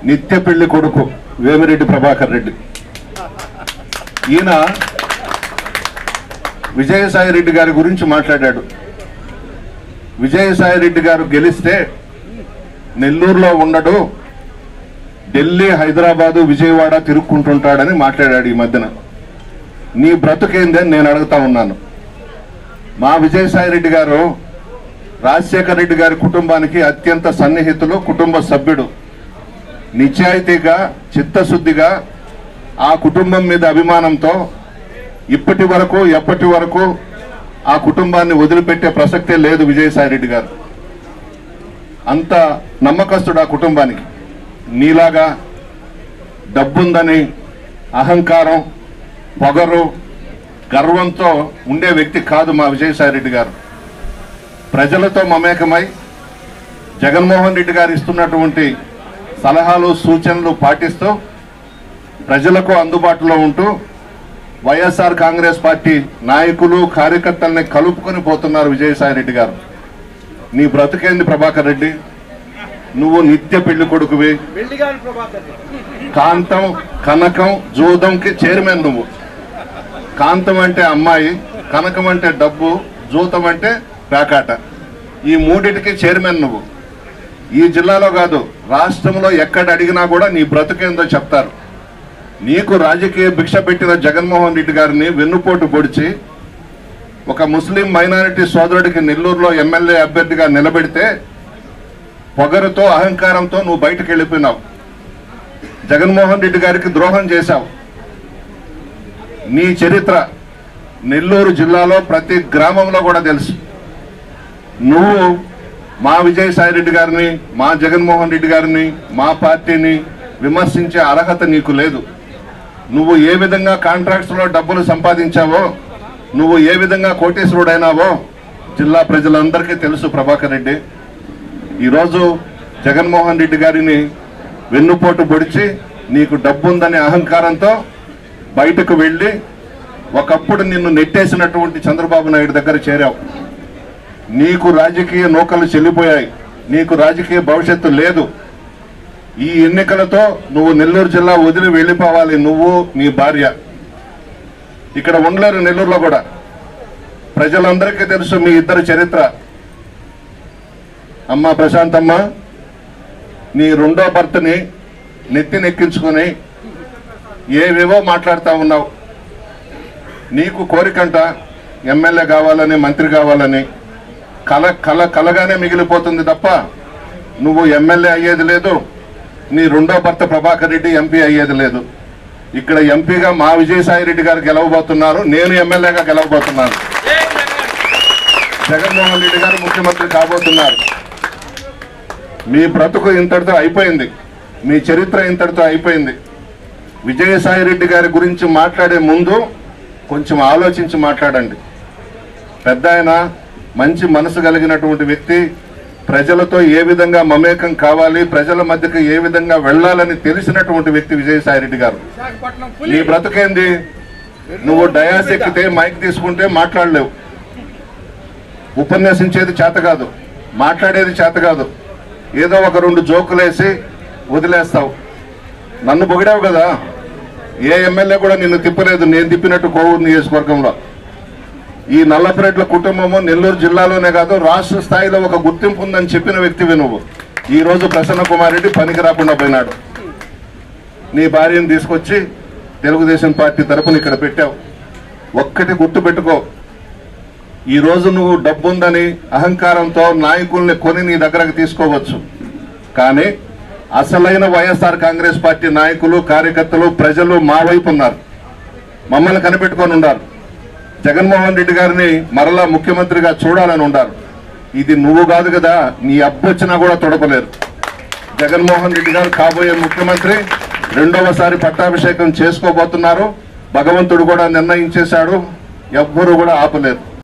నిత్య పెళ్లి కొడుకు వేమిరెడ్డి ప్రభాకర్ రెడ్డి. ఈయన విజయసాయి రెడ్డి గారి గురించి మాట్లాడాడు. విజయసాయి రెడ్డి గారు గెలిస్తే నెల్లూరులో ఉండడు, ఢిల్లీ, హైదరాబాదు, విజయవాడ తిరుక్కుంటుంటాడని మాట్లాడాడు ఈ మధ్యన. నీ బ్రతుకేందని నేను అడుగుతా ఉన్నాను. మా విజయసాయి రెడ్డి గారు రాజశేఖర రెడ్డి గారి కుటుంబానికి అత్యంత సన్నిహితులు, కుటుంబ సభ్యుడు. నిజాయితీగా, చిత్తశుద్ధిగా ఆ కుటుంబం మీద అభిమానంతో ఇప్పటి వరకు ఎప్పటి వరకు ఆ కుటుంబాన్ని వదిలిపెట్టే ప్రసక్తే లేదు విజయసాయి రెడ్డి గారు. అంత నమ్మకస్తుడు ఆ కుటుంబానికి. నీలాగా డబ్బుందని అహంకారం, పొగరు, గర్వంతో ఉండే వ్యక్తి కాదు మా విజయసాయి రెడ్డి గారు. ప్రజలతో మమేకమై జగన్మోహన్ రెడ్డి గారు ఇస్తున్నటువంటి సలహాలు, సూచనలు పాటిస్తూ ప్రజలకు అందుబాటులో ఉంటూ వైఎస్ఆర్ కాంగ్రెస్ పార్టీ నాయకులు, కార్యకర్తల్ని కలుపుకొని పోతున్నారు విజయసాయి రెడ్డి గారు. నీ బ్రతుకేంది ప్రభాకర్ రెడ్డి? నువ్వు నిత్య పెళ్లి కొడుకువి. కాంతం, కనకం, జూదంకి చైర్మన్ నువ్వు. కాంతం అంటే అమ్మాయి, కనకం అంటే డబ్బు, జూతం అంటే పేకాట. ఈ మూడింటికి చైర్మన్ నువ్వు. ఈ జిల్లాలో కాదు, రాష్ట్రంలో ఎక్కడ అడిగినా కూడా నీ బ్రతుకేందో చెప్తారు. నీకు రాజకీయ భిక్ష పెట్టిన జగన్మోహన్ రెడ్డి గారిని వెన్నుపోటు పొడిచి ఒక ముస్లిం మైనారిటీ సోదరుడికి నెల్లూరులో ఎమ్మెల్యే అభ్యర్థిగా నిలబెడితే పొగరుతో, అహంకారంతో నువ్వు బయటకు వెళ్ళిపోయినావు. జగన్మోహన్ రెడ్డి గారికి ద్రోహం చేశావు. నీ చరిత్ర నెల్లూరు జిల్లాలో ప్రతి గ్రామంలో కూడా తెలుసు. నువ్వు మా విజయసాయి రెడ్డి గారిని, మా జగన్మోహన్ రెడ్డి గారిని, మా పార్టీని విమర్శించే అర్హత నీకు లేదు. నువ్వు ఏ విధంగా కాంట్రాక్ట్స్లో డబ్బులు సంపాదించావో, నువ్వు ఏ విధంగా కోటేశ్వరుడైనావో జిల్లా ప్రజలందరికీ తెలుసు ప్రభాకర్ రెడ్డి. ఈరోజు జగన్మోహన్ రెడ్డి గారిని వెన్నుపోటు పొడిచి నీకు డబ్బుందనే అహంకారంతో బయటకు వెళ్ళి ఒకప్పుడు నిన్ను నెట్టేసినటువంటి చంద్రబాబు నాయుడు దగ్గర చేరావు. నీకు రాజకీయ నూకలు చెల్లిపోయాయి. నీకు రాజకీయ భవిష్యత్తు లేదు. ఈ ఎన్నికలతో నువ్వు నెల్లూరు జిల్లా వదిలి వెళ్ళిపోవాలి. నువ్వు, నీ భార్య ఇక్కడ ఉండలేరు నెల్లూరులో కూడా. ప్రజలందరికీ తెలుసు మీ ఇద్దరు చరిత్ర. అమ్మ ప్రశాంతమ్మ, నీ రెండో భర్తని నెత్తినెక్కించుకొని ఏవేవో మాట్లాడుతూ ఉన్నావు. నీకు కోరికంట ఎమ్మెల్యే కావాలని, మంత్రి కావాలని. కలగానే మిగిలిపోతుంది తప్ప నువ్వు ఎమ్మెల్యే అయ్యేది లేదు. నీ రెండో భర్త ప్రభాకర్ రెడ్డి ఎంపీ అయ్యేది లేదు. ఇక్కడ ఎంపీగా మా విజయసాయి రెడ్డి గారు గెలవబోతున్నారు, నేను ఎమ్మెల్యేగా గెలవబోతున్నాను. జగన్మోహన్ రెడ్డి గారు ముఖ్యమంత్రి కాబోతున్నారు. మీ బ్రతుకు ఇంతటితో అయిపోయింది. మీ చరిత్ర ఇంతటితో అయిపోయింది. విజయసాయి రెడ్డి గారి గురించి మాట్లాడే ముందు కొంచెం ఆలోచించి మాట్లాడండి. పెద్ద ఆయన, మంచి మనసు కలిగినటువంటి వ్యక్తి, ప్రజలతో ఏ విధంగా మమేకం కావాలి, ప్రజల మధ్యకి ఏ విధంగా వెళ్లాలని తెలిసినటువంటి వ్యక్తి విజయసాయి రెడ్డి గారు. నీ బ్రతుకేంది? నువ్వు డయాస్ ఎక్కితే, మైక్ తీసుకుంటే మాట్లాడలేవు. ఉపన్యసించేది చేత కాదు, మాట్లాడేది చేత కాదు. ఏదో ఒక రెండు జోకులేసి వదిలేస్తావు. నన్ను పొగిడావు కదా, ఏ ఎమ్మెల్యే కూడా నిన్ను తిప్పలేదు, నేను తిప్పినట్టు కోవూరు నియోజకవర్గంలో. ఈ నల్లపరెడ్ల కుటుంబము నెల్లూరు జిల్లాలోనే కాదు, రాష్ట్ర స్థాయిలో ఒక గుర్తింపు ఉందని చెప్పిన వ్యక్తివి నువ్వు. ఈ రోజు ప్రసన్న కుమార్ రెడ్డి పనికి రాకుండా పోయినాడు. నీ భార్యను తీసుకొచ్చి తెలుగుదేశం పార్టీ తరఫున ఇక్కడ పెట్టావు. ఒక్కటి గుర్తు పెట్టుకో, ఈరోజు నువ్వు డబ్బుందని అహంకారంతో నాయకుల్ని కొని నీ దగ్గరకు తీసుకోవచ్చు. కానీ అసలైన వైఎస్ఆర్ కాంగ్రెస్ పార్టీ నాయకులు, కార్యకర్తలు, ప్రజలు మా వైపు ఉన్నారు. మమ్మల్ని కనిపెట్టుకొని ఉన్నారు. జగన్మోహన్ రెడ్డి గారిని మరలా ముఖ్యమంత్రిగా చూడాలని ఉన్నారు. ఇది నువ్వు కాదు కదా, నీ అబ్బొచ్చినా కూడా తొడపలేరు. జగన్మోహన్ రెడ్డి గారు కాబోయే ముఖ్యమంత్రి, రెండవసారి పట్టాభిషేకం చేసుకోబోతున్నారు. భగవంతుడు కూడా నిర్ణయించేశాడు, ఎవ్వరూ కూడా ఆపలేరు.